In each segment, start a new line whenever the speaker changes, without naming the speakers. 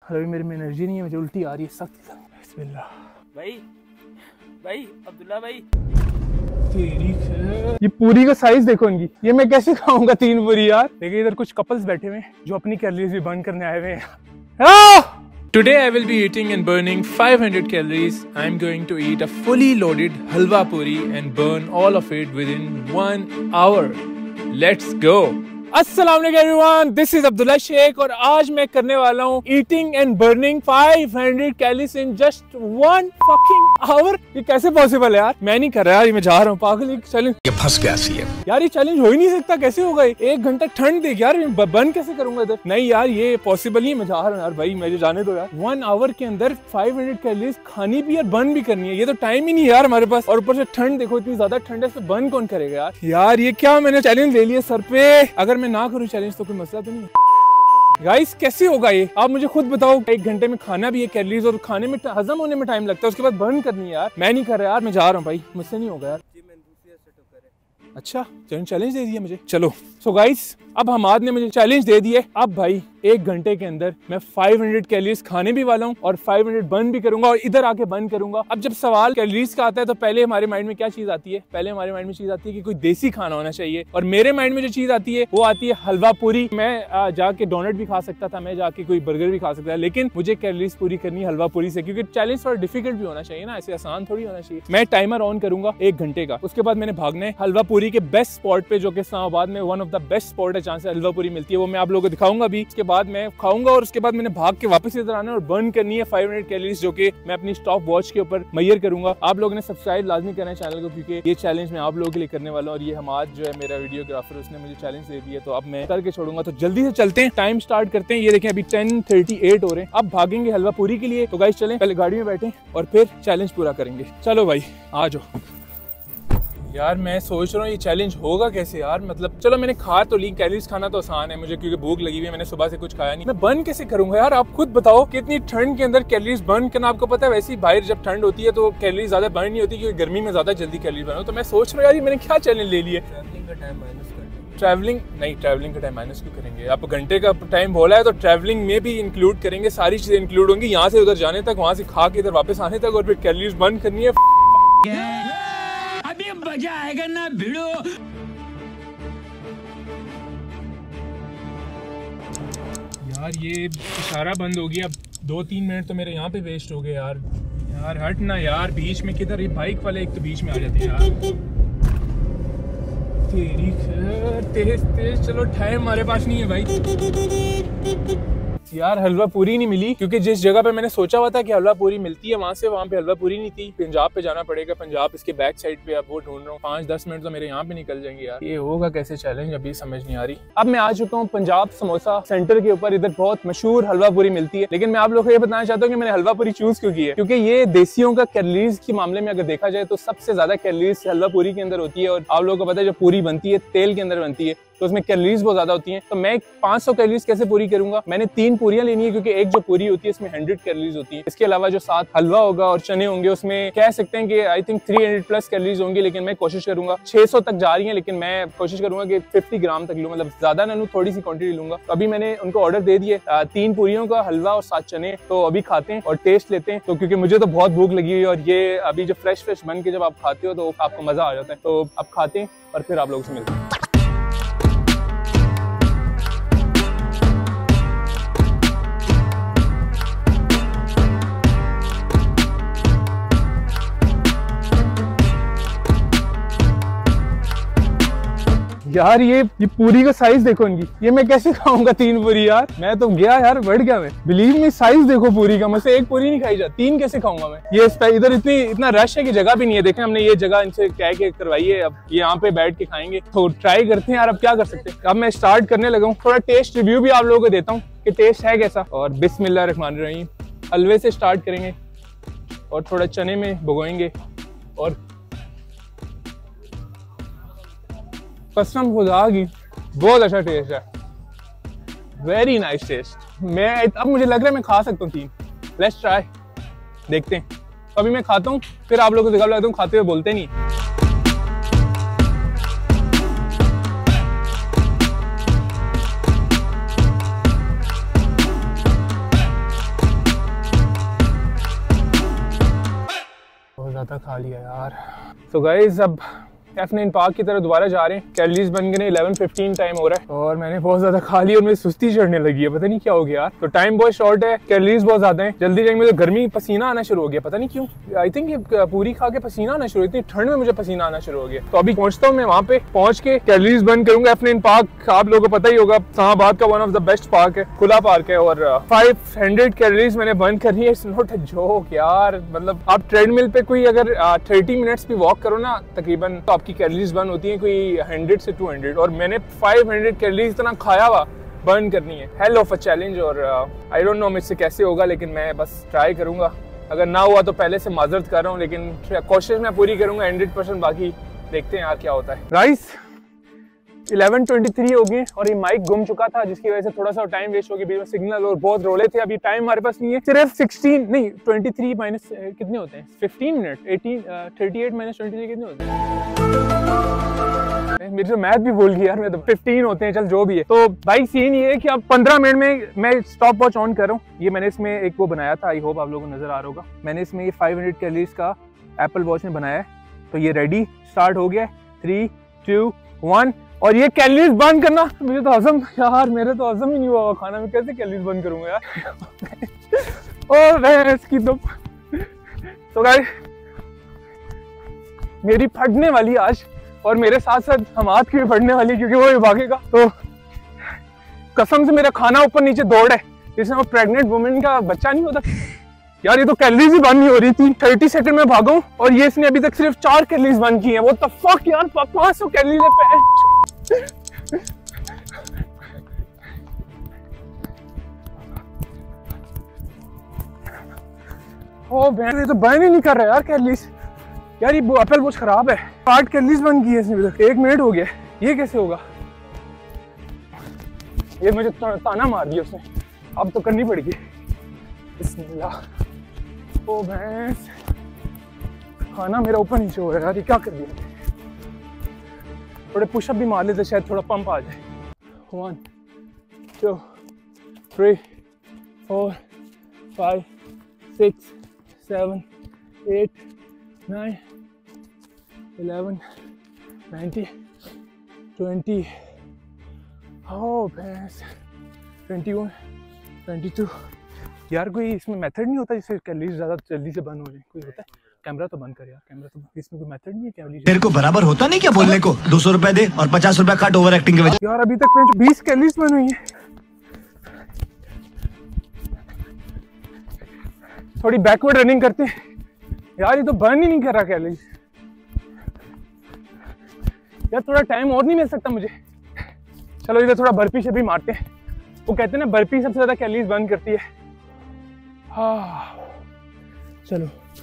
अभी मेरे में एनर्जी नहीं है, मुझे उल्टी आ रही है सख्त। बिस्मिल्लाह।
भाई अब्दुल्ला भाई,
तेरी ये पूरी का साइज देखो इनकी, ये मैं कैसे खाऊंगा 3 पूरी यार। देखिए इधर कुछ कपल्स बैठे हुए हैं जो अपनी कैलोरीज भी बर्न करने आए हुए हैं। Today I will be eating and burning 500 calories. I am going to eat a fully loaded halwa puri and burn all of it within 1 hour. Let's go. अस्सलाम वालेकुम everyone, this is Abdullah Sheikh और आज मैं करने वाला हूँ eating and burning 500 calories in just 1 fucking hour. ये कैसे पॉसिबल है यार? मैं नहीं कर रहा यार, मैं जा रहा हूँ पागल। ये चैलेंज ये फंस गया सी है यार, ये चैलेंज हो ही नहीं सकता। कैसे होगा? 1 घंटा ठंड देख यार, बर्न कैसे करूंगा इधर? नहीं यार ये पॉसिबल नहीं है, मैं जा रहा हूँ यार। भाई मुझे जाने दो यार। 1 आवर के अंदर 500 कैलोरीज खानी भी और बर्न भी करनी है, ये तो टाइम ही नहीं है यार हमारे पास। और ऊपर से ठंड देखो, इतनी ज्यादा ठंड है, बर्न कौन करेगा यार? यार ये क्या मैंने चैलेंज ले लिया सर पे। अगर मैं ना करूं चैलेंज तो कोई मसला तो नहीं। गाइस कैसे होगा ये? आप मुझे खुद बताओ। 1 घंटे में खाना भी है कैलोरीज और खाने में हजम होने में टाइम लगता है, उसके बाद बर्न करनी है यार। मैं नहीं कर रहा यार, मैं जा रहा हूँ भाई, मुझसे नहीं होगा यार। अच्छा चैलेंज दे दिया मुझे, चलो। सो गाइस अब हमाद ने मुझे चैलेंज दे दिया। अब भाई 1 घंटे के अंदर मैं 500 कैलोरीज खाने भी वाला हूँ और 500 बर्न भी करूंगा और इधर आके बर्न करूंगा। अब जब सवाल कैलोरीज का आता है तो पहले हमारे माइंड में क्या चीज आती है? पहले हमारे माइंड में चीज आती है कि कोई देसी खाना होना चाहिए। और मेरे माइंड में जो चीज आती है वो आती है हलवा पूरी। मैं जाके डोनट भी खा सकता था, मैं जाके कोई बर्गर भी खा सकता था, लेकिन मुझे कैलोरीज पूरी करनी है हलवा पूरी से, क्योंकि चैलेंज थोड़ा डिफिकल्ट भी होना चाहिए ना, ऐसे आसान थोड़ी होना चाहिए। मैं टाइमर ऑन करूंगा 1 घंटे का, उसके बाद मैंने भागना है हलवा पूरी के बेस्ट स्पॉट पे, जो कि इस्लामाबाद में one of the best spot है जहाँ से हलवा पूरी मिलती है। वो मैं आप लोगों को दिखाऊंगा भी। उसके बाद मैं खाऊंगा और उसके बाद मैंने भाग के वापस इधर आना और बर्न करनी है 500 कैलोरीज, जो कि मैं अपनी स्टॉप वॉच के ऊपर मेजर करूंगा। आप लोगों ने सब्सक्राइब लाजमी करना है चैनल को, क्योंकि ये चैलेंज मैं आप लोगों के लिए करने वाला हूँ। और ये हमाद जो है मेरा वीडियोग्राफर, उसने मुझे चैलेंज दे दिया, तो अब मैं करके छोड़ूंगा। तो जल्दी से चलते हैं, टाइम स्टार्ट करते हैं। ये देखें अभी 10:38 हो रहे हैं। अब भागेंगे हलवा पूरी के लिए। तो गाइस चलें, पहले गाड़ी में बैठे और फिर चैलेंज पूरा करेंगे। चलो भाई आ जाओ। यार मैं सोच रहा हूँ ये चैलेंज होगा कैसे यार? मतलब चलो मैंने खा तो ली, कैलोरीज खाना तो आसान है मुझे, क्योंकि भूख लगी हुई है, मैंने सुबह से कुछ खाया नहीं। मैं बर्न कैसे करूंगा यार? आप खुद बताओ कि इतनी ठंड के अंदर कैलोरीज बर्न करना। आपको पता है वैसे ही बाहर जब ठंड होती है तो कैलोरीज ज्यादा बर्न नहीं होती, क्योंकि गर्मी में ज्यादा जल्दी कैलोरीज बर्न हो। तो मैं सोच रहा हूँ यार मैंने क्या चैलेंज ले लिया। ट्रैवलिंग नहीं, ट्रैवलिंग का टाइम माइनस क्यों करेंगे? आप घंटे का टाइम बोला है तो ट्रैवलिंग में भी इंक्लूड करेंगे, सारी चीजें इंक्लूड होंगी, यहाँ से उधर जाने तक, वहाँ से खा के इधर वापस आने तक, और फिर कैलोरीज बर्न करनी है।
अभी मजा आएगा ना भिड़ो।
यार ये इशारा बंद हो गया। अब 2-3 मिनट तो मेरे यहाँ पे वेस्ट हो गए यार। यार हट ना यार, बीच में किधर? ये बाइक वाले एक तो बीच में आ जाते हैं यार। तेरी तेज तेज चलो, टाइम हमारे पास नहीं है भाई। यार हलवा पूरी नहीं मिली, क्योंकि जिस जगह पे मैंने सोचा हुआ था कि हलवा पूरी मिलती है वहाँ पे हलवा पूरी नहीं थी। पंजाब पे जाना पड़ेगा, पंजाब इसके बैक साइड पे। अब वो ढूंढ रहा हूँ, 5-10 मिनट तो मेरे यहाँ पे निकल जाएंगे यार। ये होगा कैसे चैलेंज, अभी समझ नहीं आ रही। अब मैं आ चुका हूँ पंजाब समोसा सेंटर के ऊपर। इधर बहुत मशहूर हलवा पूरी मिलती है, लेकिन मैं आप लोगों को ये बताना चाहता हूँ कि मैंने हलवा पूरी चूज क्यों की है। क्योंकि ये देसियों का कैलोरीज के मामले में अगर देखा जाए तो सबसे ज्यादा कैलोरीज हलवा पूरी के अंदर होती है। और आप लोगों को पता है जो पूरी बनती है तेल के अंदर बनती है, तो उसमें कैलोरीज बहुत ज्यादा होती हैं। तो मैं 500 कैलोरीज कैसे पूरी करूंगा? मैंने 3 पूरियां लेनी है, क्योंकि एक जो पूरी होती है इसमें 100 कैलोरीज होती है। इसके अलावा जो साथ हलवा होगा और चने होंगे उसमें कह सकते हैं कि आई थिंक 300+ कैलोरीज होंगी, लेकिन मैं कोशिश करूंगा 600 तक जा रही है, लेकिन मैं कोशिश करूंगा कि 50 ग्राम तक लूँ, मतलब ज्यादा ना लूँ, थोड़ी सी क्वांटिटी लूंगा। तो अभी मैंने उनको ऑर्डर दे दिए 3 पूरियों का हलवा और 7 चने। तो अभी खाते हैं और टेस्ट लेते हैं। तो क्योंकि मुझे तो बहुत भूख लगी हुई है, और ये अभी जो फ्रेश बन के जब आप खाते हो तो आपको मजा आ जाता है। तो अब खाते हैं और फिर आप लोगों से मिलते हैं। यार ये पूरी का साइज देखो इनकी, ये मैं कैसे खाऊंगा 3 पूरी यार? मैं तो गया यार, बढ़ गया मैं। बिलीव में साइज देखो पूरी का, मुझसे 1 पूरी नहीं खाई जाती, 3 कैसे खाऊंगा मैं? ये इधर इतना रश है कि जगह भी नहीं है। देखें हमने ये जगह इनसे कह के करवाई है, अब ये यहाँ पे बैठ के खाएंगे। तो ट्राई करते हैं यार, अब क्या कर सकते हैं। अब मैं स्टार्ट करने लगा हूँ, थोड़ा टेस्ट रिव्यू भी आप लोगों को देता हूँ कि टेस्ट है कैसा। और बिस्मिल्लाहिर्रहमानिर्रहीम, हलवे से स्टार्ट करेंगे और थोड़ा चने में भिगोएंगे। और कसम खुदा की बहुत अच्छा टेस्ट है, वेरी नाइस टेस्ट। अब मुझे लग रहा है मैं खा सकता हूँ 3। लेट्स ट्राई, देखते हैं। अभी मैं खाता हूँ, फिर आप लोगों को दिखाता हूँ। खाते हुए बोलते नहीं। ज़्यादा खा लिया यार। तो गाइस अब F9 पार्क की तरफ दोबारा जा रहे हैं। कैलोरीज बन गए 11:15 टाइम हो रहा है और मैंने बहुत ज्यादा खा लिया और मुझे सुस्ती चढ़ने लगी है, पता नहीं क्या हो गया यार। तो टाइम बहुत शॉर्ट है, कैलोरीज बहुत ज्यादा है, जल्दी जाएंगे तो गर्मी पसीना आना शुरू हो गया, पता नहीं क्यों। आई थिंक ये पूरी खा के पसीना आना शुरू, इतनी ठंड में मुझे पसीना आना शुरू हो गया। तो अभी पहुंचता हूँ मैं, वहाँ पे पहुंच के कैलोरीज बर्न करूंगा। F9 पार्क आप लोगों को पता ही होगा, इस्लामाबाद का one of the best park है, खुला पार्क है और 500 कैलोरीज मैंने बर्न करनी है। इट्स नॉट अ जोक यार, मतलब आप ट्रेडमिल पे कोई अगर 30 मिनट्स भी वॉक करो ना तकरीबन, तो आपकी कैलोरीज बर्न होती है कोई 100 से 200 और मैंने 500 कैलोरीज इतना खाया हुआ बर्न करनी है। हेल ऑफ अ चैलेंज और आई डोंट नो मुझसे कैसे होगा, लेकिन मैं बस ट्राई करूंगा। अगर ना हुआ तो पहले से माजरत कर रहा हूँ, लेकिन कोशिश मैं पूरी करूंगा 100%। बाकी देखते हैं यार क्या होता है। राइस 11:23 हो गए और ये माइक गुम चुका था, जिसकी वजह से थोड़ा सा टाइम वेस्ट हो गया, बीच में सिग्नल और बहुत रोले थे। अभी टाइम हमारे पास नहीं है, सिर्फ 16 नहीं 23 माइनस कितने होते हैं, 15 मिनट 38 माइनस 23 कितने होते हैं, मेरी तो मैथ भी भूल गई यार मैं तो। 15 होते हैं, चल जो भी है। तो भाई सीन ये है कि अब 15 मिनट में मैं स्टॉप वॉच ऑन कर रहा हूँ। ये मैंने इसमें एक वो बनाया था, आई होप आप लोगों को नजर आ रहा होगा। मैंने इसमें ये 500 कैलोरीज का एप्पल वॉच में बनाया है। तो ये रेडी स्टार्ट हो गया, 3, 2, 1 और ये कैलोरीज बर्न करना। मुझे तो हजम यार, मेरे तो हजम ही नहीं हुआ खाना, मैं कैसे कैलोरीज बर्न करूंगा यार। ओ भैंस की तो गाइस मेरी फटने वाली आज, और मेरे साथ साथ हमाद की भी फटने वाली, क्योंकि वो भी भागेगा। तो कसम से मेरा खाना ऊपर नीचे दौड़ है, जैसे वो प्रेग्नेंट वुमेन का बच्चा नहीं होता यार। ये तो कैलोरीज ही बर्न नहीं हो रही थी, 30 सेकंड में भागा हूं और ये इसने अभी तक सिर्फ 4 कैलोरीज बर्न की है। वो द फक यार, 500 कैलोरीज है। ओ बहन, ये तो बर्न ही नहीं कर रहा यार कैलोरीज। यार ये एप्पल वॉच खराब है, 8 कैलोरीज बर्न की है इसने अभी तक। 1 मिनट हो गया, ये कैसे होगा? ये मुझे ताना मार दिया उसने, अब तो करनी पड़ेगी। बिस्मिल्लाह। ओ भैंस, खाना मेरा ऊपर नीचे हो रहा है यार, ये क्या कर दिया। थोड़े पुशअप भी मार लेते, शायद थोड़ा पंप आ जाए। 1, 2, 3, 4, 5, 6, 7, 8, 9, 11, 90, 20, oh भैंस 21, 22। यार कोई इसमें मेथड नहीं होता जिससे कैलोरीज ज़्यादा जल्दी से बर्न हो जाए? कोई होता है? कैमरा तो बंद कर यार, कैमरा तो, इसमें कोई मेथड नहीं है कैलोरीज।
तेरे को बराबर होता नहीं क्या बोलने को? 200 रुपए दे और 50 रुपए काट ओवर एक्टिंग के वजह।
यार अभी तक 20 कैलोरीज बर्न हुई है। थोड़ी बैकवर्ड रनिंग करते हैं यार, ये तो बर्न ही नहीं कर रहा कैलोरीज। यार थोड़ा टाइम और नहीं मिल सकता मुझे? चलो इधर थोड़ा बर्पी से भी मारते हैं। वो कहते हैं ना बर्पी सबसे ज्यादा कैलोरीज बर्न करती है। हाँ चलो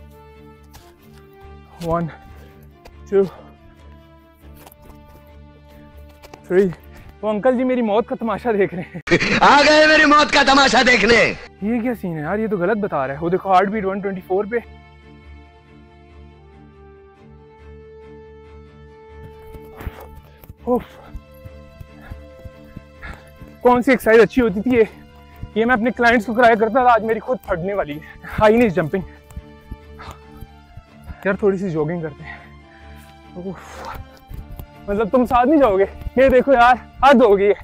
1, 2, 3। तो अंकल जी मेरी मौत का तमाशा देख रहे हैं।
आ गए मेरी मौत का तमाशा देखने।
ये क्या सीन है यार, ये तो गलत बता रहा है। वो देखो हार्ट बीट 124 पे। कौन सी एक्सरसाइज अच्छी होती थी ये मैं अपने क्लाइंट्स को कराया करता था, आज मेरी खुद फटने वाली है। हाई नीज जंपिंग यार, थोड़ी सी जॉगिंग करते हैं। मतलब तुम साथ नहीं जाओगे? ये देखो यार, हद हो गई है।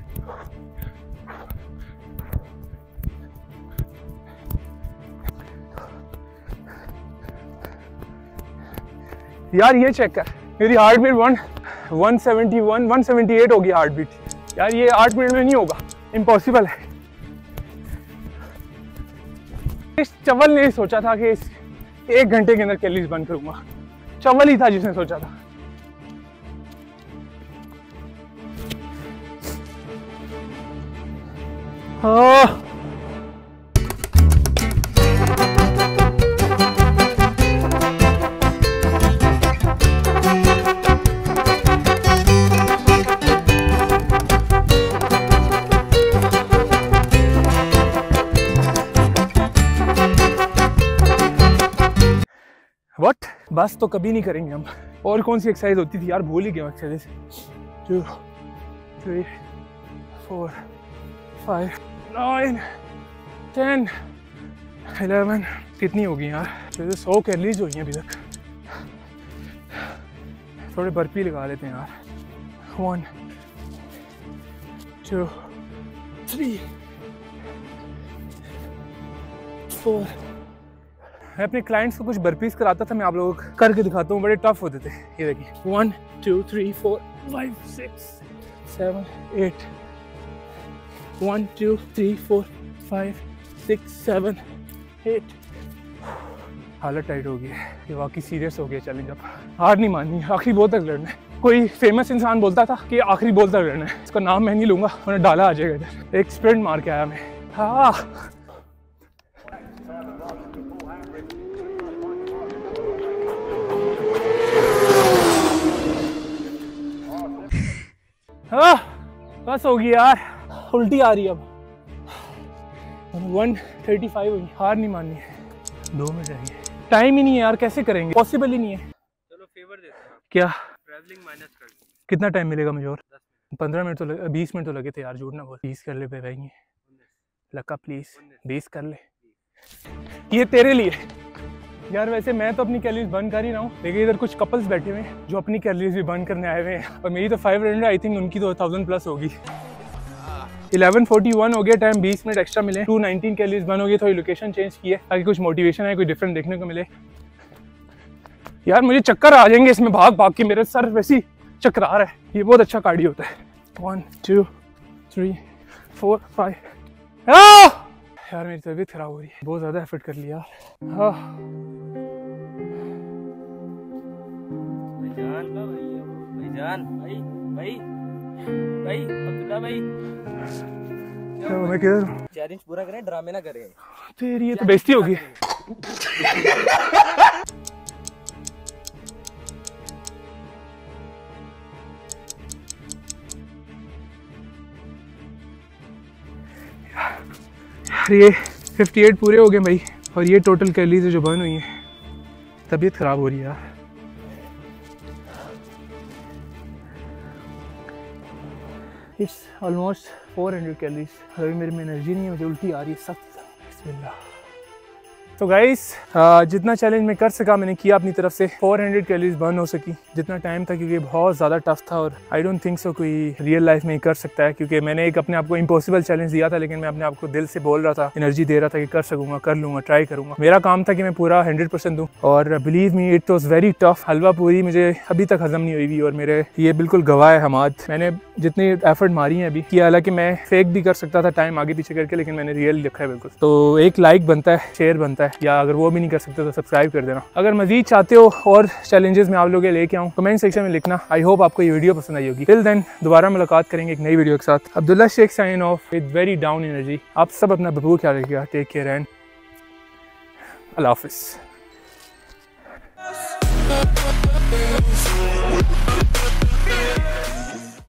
यार ये चेक कर, मेरी हार्ट बीट 171 178 होगी हार्ट बीट। यार ये 8 मिनट में नहीं होगा, इम्पॉसिबल है। इस चवल ने सोचा था कि इस 1 घंटे के अंदर कैलोरीज बर्न करूंगा। चवल ही था जिसने सोचा था। हाँ व्हाट, बस तो कभी नहीं करेंगे हम। और कौन सी एक्सरसाइज होती थी यार, भूल ही गया एक्सरसाइज। 2, 3, 4, 5, 9, 10, 11 कितनी होगी यार? 100 कैलोरीज हुई हैं अभी तक। थोड़े बर्फी लगा लेते हैं यार। 1 2 3 4। मैं अपने क्लाइंट्स को कुछ बर्पीज कराता था, मैं आप लोगों को करके दिखाता हूँ, बड़े टफ होते थे। ये देखिए 1 2 3 4 5 6 7 8 1 2 3 4 5 6 7 8। हालत टाइट हो गई है, ये वाकई सीरियस हो गया चैलेंज। अब हार नहीं माननी, आखिरी बॉल तक लड़ना है। कोई फेमस इंसान बोलता था कि आखिरी बॉल तक लड़ना है, इसका नाम मैं नहीं लूँगा, उन्हें डाला आ जाएगा इधर। एक स्प्रिंट मार के आया मैं। हाँ हाँ बस होगी यार, उल्टी आ रही है अब। 1:35 हुई, हार नहीं माननी है। 2 मिनट रह गए, टाइम ही नहीं है यार, कैसे करेंगे? पॉसिबल ही नहीं है।
चलो फेवर देते हैं।
क्या
ट्रैवलिंग माइनस कर दो।
कितना टाइम मिलेगा मुझे? और 15 मिनट तो 20 मिनट तो लगे थे यार, झूठ ना बोल। 20 कर ले पे भाई, लक्का प्लीज 20 कर ले, ये तेरे लिए यार। वैसे मैं तो अपनी कैलोरीज बर्न कर ही रहा हूँ, लेकिन इधर कुछ कपल्स बैठे हुए हैं जो अपनी कैलोरीज भी बर्न करने आए हुए हैं, और मेरी तो 500, आई थिंक उनकी तो 1000 प्लस होगी। 11:41 हो गया टाइम, 20 मिनट एक्स्ट्रा मिले, 219 कैलोरीज बर्न हो गई। थोड़ी लोकेशन चेंज की है ताकि कुछ मोटिवेशन है, कोई डिफरेंट देखने को मिले। यार मुझे चक्कर आ जाएंगे इसमें भाग भाग के, मेरे सर वैसे ही चक्कर आ रहा है। ये बहुत अच्छा कार्डियो होता है। 1 2 3 4 5। यार मेरी तबीयत खराब हो रही है, बहुत ज्यादा एफर्ट कर लिया।
भाईजान भाई भाई भाई अब्दुल्ला भाई,
मैं किधर हूँ?
चैलेंज पूरा करें, ड्रामे ना करें।
तेरी ये तो बेइज्जती होगी। ये 58 पूरे हो गए भाई, और ये टोटल कैलोरीज जो बर्न हुई है। तबीयत खराब हो रही है यार। It's almost 400 calories. अभी मेरे में एनर्जी नहीं है, मुझे उल्टी आ रही है सख्त। बिस्मिल्लाह। तो गाइस जितना चैलेंज मैं कर सका मैंने किया अपनी तरफ से। 400 कैलोरीज बर्न हो सकी जितना टाइम था, क्योंकि बहुत ज़्यादा टफ था और आई डोंट थिंक सो कोई रियल लाइफ में ही कर सकता है। क्योंकि मैंने एक अपने आप को इम्पॉसिबल चैलेंज दिया था, लेकिन मैं अपने आप को दिल से बोल रहा था, एनर्जी दे रहा था कि कर सकूंगा, कर लूँगा, ट्राई करूँगा। मेरा काम था कि मैं पूरा 100% दूँ, और believe me it was very tough. हलवा पूरी मुझे अभी तक हजम नहीं हुई हुई, और मेरे ये बिल्कुल गवाह है हमाद। मैंने जितनी एफर्ट मारी है अभी किया, हालांकि मैं फेक भी कर सकता था टाइम आगे पीछे करके, लेकिन मैंने रियल लिखा है बिल्कुल। तो एक लाइक बनता है, शेयर बनता है, या अगर वो भी नहीं कर सकते तो सब्सक्राइब कर देना। अगर मजीद चाहते हो और चैलेंजेस में आप लोग लेके आऊँ, कमेंट सेक्शन में लिखना। आई होप आपको ये वीडियो पसंद आई होगी। टिल देन दोबारा मुलाकात करेंगे एक नई वीडियो के साथ। Abdullah Sheikh sign off with very down energy. आप सब अपना भरपूर ख्याल रखिएगा। टेक केयर एंड अल्लाह हाफिज़।